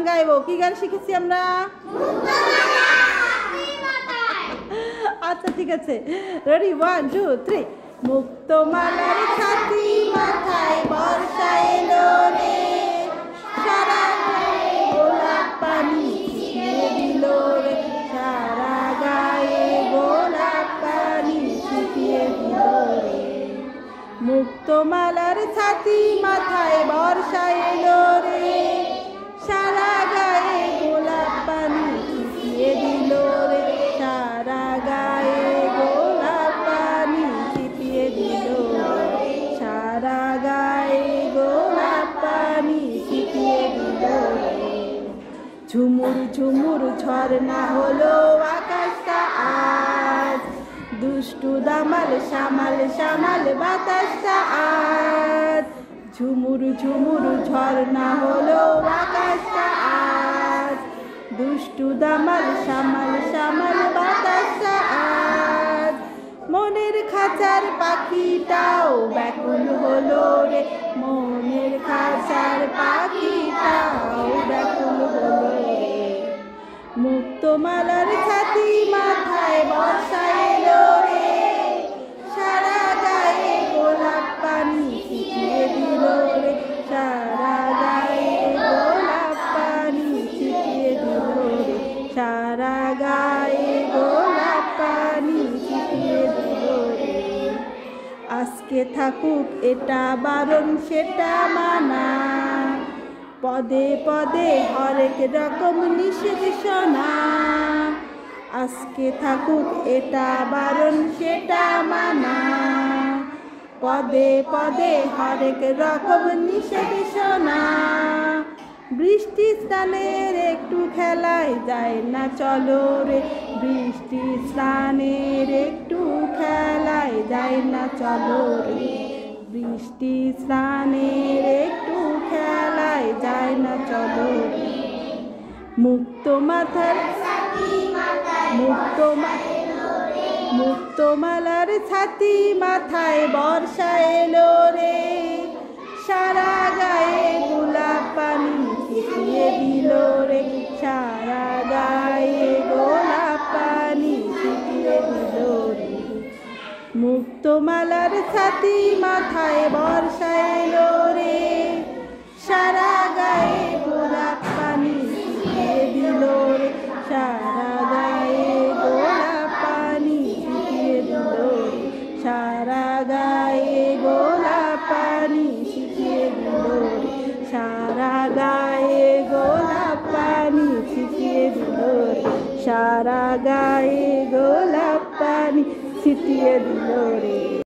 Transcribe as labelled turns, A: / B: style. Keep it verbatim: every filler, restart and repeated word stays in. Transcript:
A: গাইবো। কি গান শিখেছি আমরা? আচ্ছা ঠিক আছে, রেডি, ওয়ান টু থ্রি। মুক্তমালার ছাতি মাথায় বর্ষা এলো রে, সারা গায়ে গোলাপ পানি ছিটিয়ে দিল রে, সারা গায়ে গোলাপ পানি ছিটিয়ে দিল রে। মুক্তমালার ছাতি মাথায় বর্ষা এলো রে, সারা গায়ে গোলাপ পানি ছিটিয়ে দিল রে, সারা গায়ে গোলাপ পানি ছিটিয়ে দিল রে, সারা গায়ে গোলাপ পানি ছিটিয়ে দিল রে। ঝুমুর ঝুমুর ঝর্ণা হলো আকাশটা আজ, দুষ্টু দামাল সামাল সামাল বাতাসটা আজ। ঝুমুর ঝুমুর ঝর্ণা হলো আকাশটা আজ, দুষ্টু দামাল সামাল সামাল বাতাসটা আজ। মনের খাঁচার পাখিটাও ব্যাকুল হলো রে, মনের খাঁচার পাখিটাও ব্যাকুল হলো রে। মুক্তমালার ছাতি মাথায় বর্ষা এলো রে, সারা গায়ে গোলাপ পানি ছিটিয়ে দিল রে, সারা গায়ে গোলাপ পানি ছিটিয়ে দিল রে, সারা গায়ে গোলাপ পানি ছিটিয়ে দিল রে। আজকে থাকুক এটা বারণ সেটা মানা, পদে পদে হরেক রকম নিষেধ শোনা। আজকে থাকুক এটা বারণ সেটা মানা, পদে পদে হরেক রকম নিষেধ শোনা। বৃষ্টি স্নানের একটু খেলায় যায় না চলো রে, বৃষ্টি স্নানের একটু খেলায় যায় না চলো রে, বৃষ্টি স্নানের একটু খেলায় যায় না চলো রে। মুক্ত মাথার মুক্ত মুক্তমালার ছাতি মাথায় বর্ষা এলো রে, সারা গায়ে গোলাপ পানি ছিটিয়ে দিল রে, সারা গায়ে গোলাপ পানি ছিটিয়ে দিল রে। মুক্তমালার ছাতি মাথায় বর্ষা এলো রে, সারা গায়ে গোলাপ পানি ছিটিয়ে দিল রে, সারা গায়ে গোলাপ পানি ছিটিয়ে দিল রে, সারা গায়ে গোলাপ পানি ছিটিয়ে দিল রে, সারা গায়ে গোলাপ পানি ছিটিয়ে দিল রে, সারা গায়ে গোলাপ পানি ছিটিয়ে দিল রে।